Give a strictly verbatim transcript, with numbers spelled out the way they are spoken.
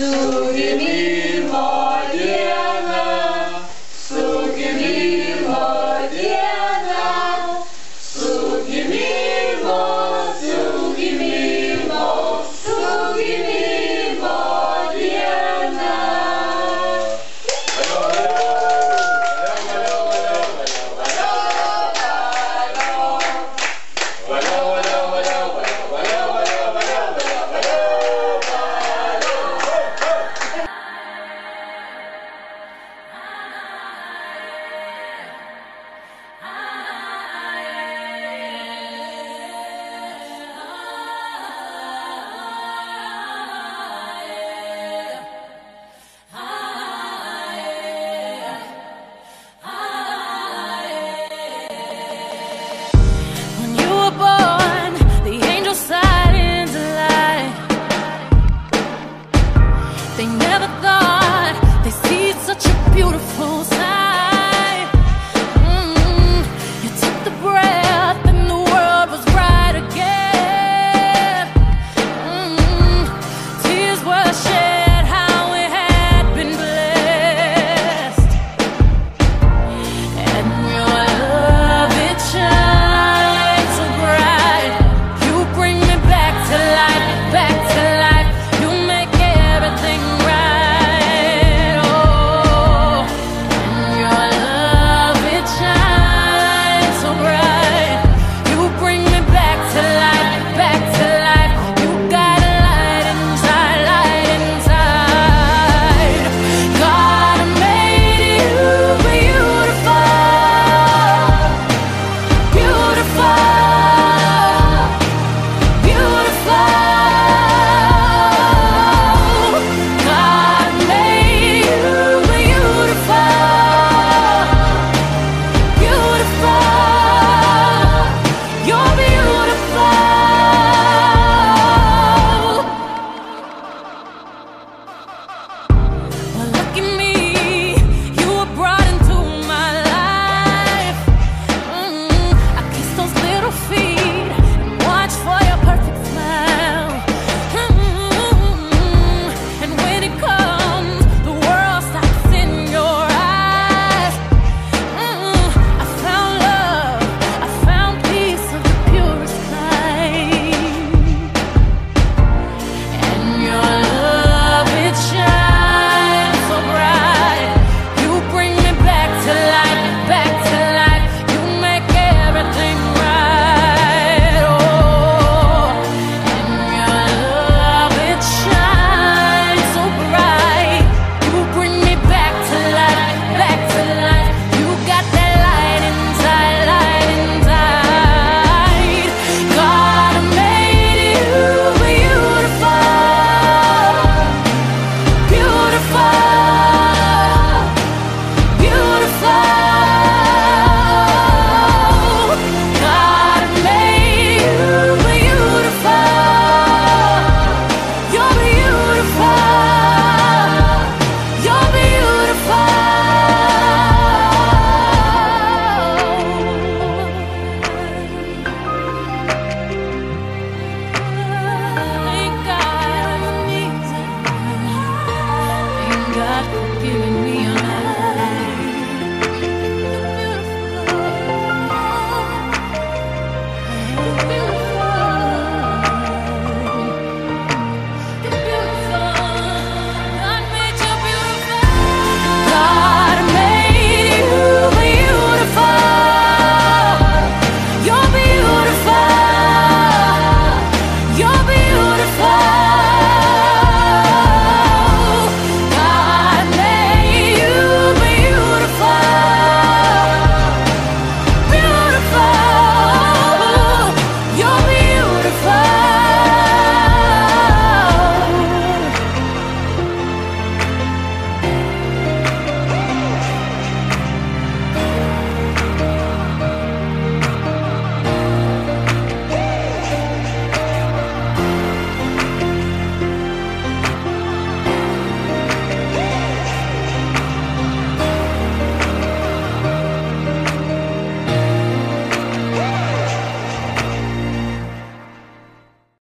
Sugi mimo diena, sugi mimo diena, sugi mimo, sugi mimo, sugi mimo diena. They never thought they'd see such a beautiful sight. Mm-hmm. You took the breath and the world was bright again. Mm-hmm. Tears were shed, how we had been blessed. And your love, it shines so bright. You bring me back to life, back to life. You make everything right, oh, and your love, it shines so bright. You bring me back to life, back to life. You got a light inside, light inside. God made you beautiful, beautiful, beautiful. God made you beautiful, beautiful. You're beautiful. Well, look at me, you were brought into my life. Mm, I kiss those little feet and watch for your perfect smile. Mm, and when it comes, the world stops in your eyes. Mm, I found love, I found peace of the purest kind. And your love, it shines so bright. You bring me back to life, back to life. You make everything right, oh. And your love, it shines so bright. You bring me back to life, back to life. You got that light inside, light inside. God made you beautiful, beautiful, beautiful. God made you beautiful. You're beautiful. You're beautiful. Thank God for me. Thank God for giving me a life.